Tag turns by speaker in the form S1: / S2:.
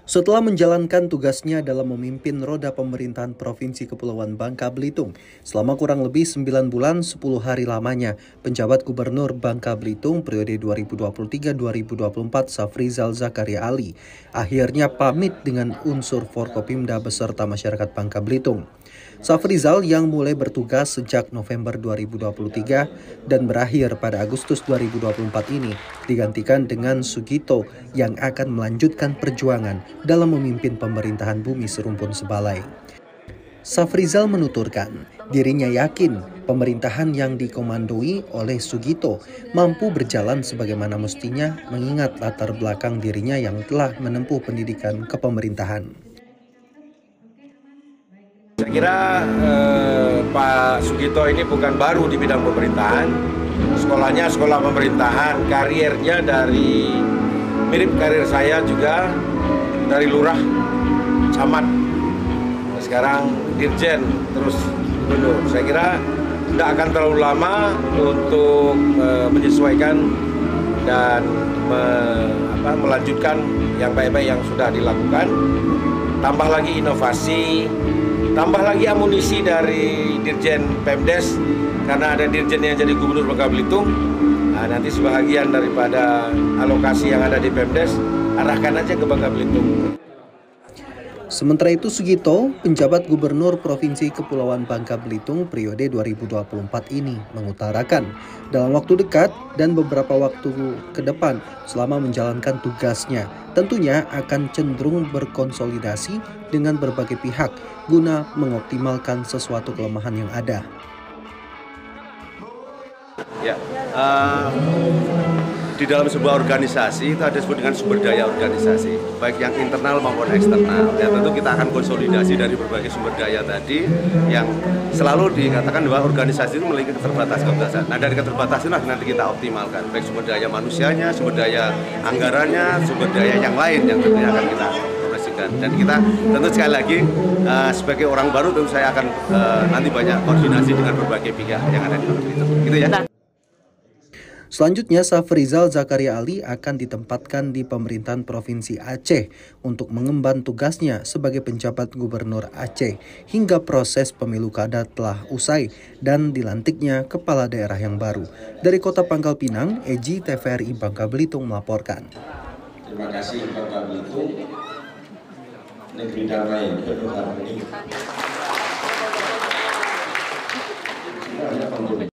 S1: Setelah menjalankan tugasnya dalam memimpin roda pemerintahan Provinsi Kepulauan Bangka Belitung selama kurang lebih 9 bulan 10 hari lamanya, penjabat Gubernur Bangka Belitung periode 2023-2024 Safrizal Zakaria Ali akhirnya pamit dengan unsur Forkopimda beserta masyarakat Bangka Belitung. Safrizal yang mulai bertugas sejak November 2023 dan berakhir pada Agustus 2024 ini digantikan dengan Sugito yang akan melanjutkan perjuangan dalam memimpin pemerintahan Bumi Serumpun Sebalai. Safrizal menuturkan, dirinya yakin pemerintahan yang dikomandoi oleh Sugito mampu berjalan sebagaimana mestinya mengingat latar belakang dirinya yang telah menempuh pendidikan kepemerintahan.
S2: Saya kira Pak Sugito ini bukan baru di bidang pemerintahan, sekolahnya sekolah pemerintahan, karirnya dari mirip karir saya juga dari lurah, camat, sekarang dirjen, terus gubernur. Saya kira tidak akan terlalu lama untuk menyesuaikan dan melanjutkan yang baik-baik yang sudah dilakukan. Tambah lagi inovasi, tambah lagi amunisi dari Dirjen Pemdes, karena ada Dirjen yang jadi Gubernur Bangka Belitung. Nah, nanti sebahagian daripada alokasi yang ada di Pemdes, arahkan aja ke Bangka Belitung.
S1: Sementara itu Sugito, penjabat Gubernur Provinsi Kepulauan Bangka Belitung periode 2024 ini mengutarakan dalam waktu dekat dan beberapa waktu ke depan selama menjalankan tugasnya tentunya akan cenderung berkonsolidasi dengan berbagai pihak guna mengoptimalkan sesuatu kelemahan yang ada.
S3: Ya, di dalam sebuah organisasi itu ada disebut dengan sumber daya organisasi, baik yang internal maupun eksternal. Ya, tentu kita akan konsolidasi dari berbagai sumber daya tadi yang selalu dikatakan bahwa organisasi itu memiliki keterbatasan. Nah, dari keterbatasan nanti kita optimalkan, baik sumber daya manusianya, sumber daya anggarannya, sumber daya yang lain yang tentunya akan kita operasikan. Dan kita tentu sekali lagi sebagai orang baru tentu saya akan nanti banyak koordinasi dengan berbagai pihak yang ada di Bangka Belitung. Gitu ya.
S1: Selanjutnya, Safrizal Zakaria Ali akan ditempatkan di pemerintahan Provinsi Aceh untuk mengemban tugasnya sebagai penjabat Gubernur Aceh hingga proses pemilu kada telah usai dan dilantiknya kepala daerah yang baru. Dari Kota Pangkal Pinang, Eji TVRI Bangka Belitung melaporkan.